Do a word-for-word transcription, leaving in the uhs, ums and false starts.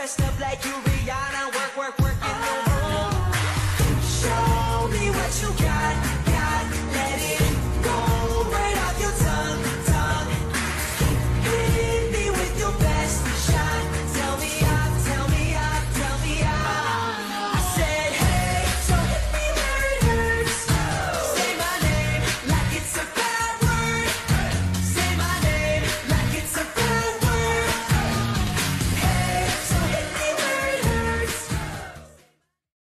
dressed up like you Rihanna. Work, work, work in the room. Show me what you got.